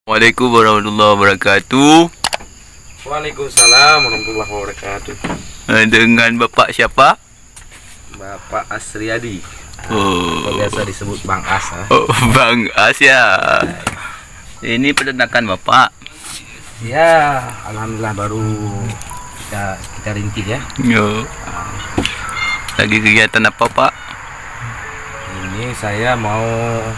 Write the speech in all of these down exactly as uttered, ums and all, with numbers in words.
Waalaikumsalam warahmatullahi wabarakatuh. Waalaikumsalam warahmatullahi wabarakatuh. Dengan Bapak siapa? Bapak Asriyadi. Oh. Biasa disebut Bang As. Ha? Oh, Bang As ya. Ini peternakan Bapak. Ya, alhamdulillah baru kita kita rintis ya. Yo. Lagi kegiatan apa Pak? Ini saya mau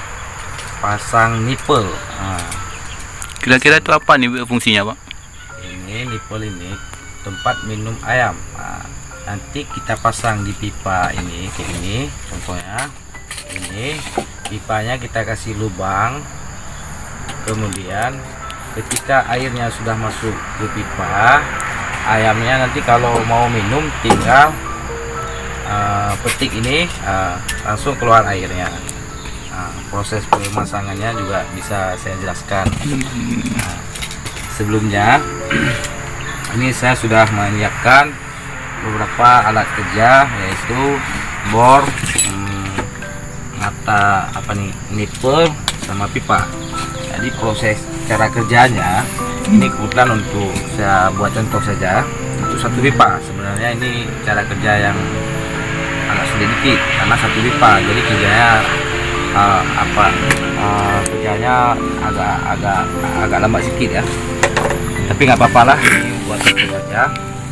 pasang nipple. Nah, Kira-kira itu apa nih fungsinya Pak? ini nipple ini tempat minum ayam. Nah, nanti kita pasang di pipa ini kayak ini contohnya. Ini pipanya kita kasih lubang, kemudian ketika airnya sudah masuk ke pipa, ayamnya nanti kalau mau minum tinggal uh, petik ini, uh, langsung keluar airnya. Nah, proses pemasangannya juga bisa saya jelaskan. Nah, sebelumnya ini saya sudah menyiapkan beberapa alat kerja, yaitu bor, hmm, mata apa nih, nipple sama pipa. Jadi proses cara kerjanya ini kebetulan untuk saya buat contoh saja untuk satu pipa. Sebenarnya ini cara kerja yang agak sulit dikit karena satu pipa, jadi kerjanya uh, apa uh, kerjanya agak agak agak lambat sedikit ya. Tapi nggak apa-apa lah, ini buat contoh saja.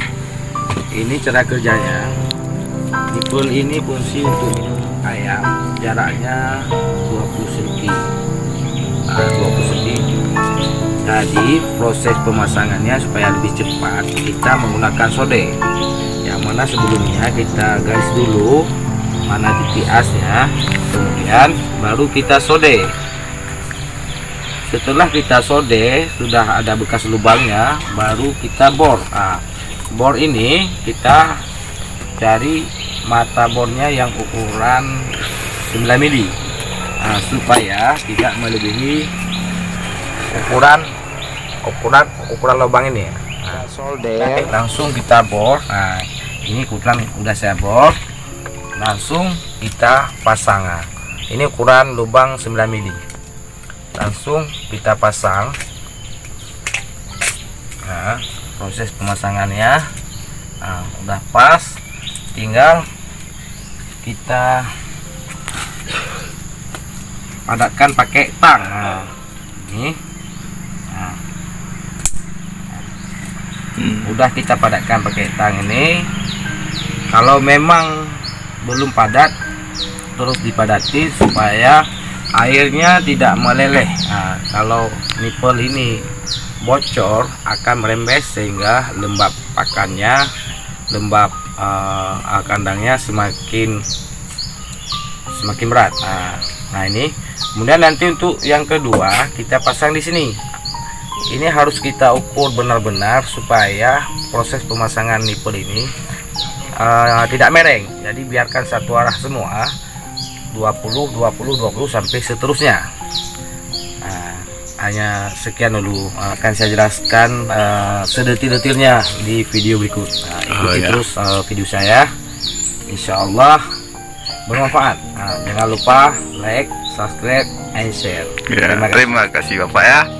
Ini cara kerjanya. Nipple ini fungsi untuk minum ayam, jaraknya dua puluh sentimeter. Nah, dua puluh sentimeter. Jadi proses pemasangannya supaya lebih cepat, kita menggunakan sode. Yang mana sebelumnya kita garis dulu mana titik asnya, kemudian baru kita sode. Setelah kita sode, sudah ada bekas lubangnya, baru kita bor. Nah, bor ini kita cari mata bornya yang ukuran sembilan mili, nah, supaya tidak melebihi ukuran ukuran ukuran lubang ini. Nah, solder langsung kita bor. Nah, ini ukuran udah saya bor, langsung kita pasang. Nah, ini ukuran lubang sembilan mili, langsung kita pasang. Nah, proses pemasangannya nah, udah pas, tinggal kita padatkan pakai tang. Nah, ini nah, udah kita padatkan pakai tang ini. Kalau memang belum padat, terus dipadati supaya airnya tidak meleleh. Nah, kalau nipple ini bocor akan merembes sehingga lembab pakannya, lembab uh, kandangnya semakin semakin berat. Nah, nah ini kemudian nanti untuk yang kedua kita pasang di sini. Ini harus kita ukur benar-benar supaya proses pemasangan nipple ini uh, tidak mereng. Jadi biarkan satu arah semua, dua puluh dua puluh dua puluh sampai seterusnya. Nah, hanya sekian dulu, akan saya jelaskan uh, sedetil-detilnya di video berikut. Nah, ikuti oh, ya. terus uh, video saya, insya Allah bermanfaat. Nah, jangan lupa like, subscribe, and share. Ya, terima kasih. Terima kasih Bapak ya.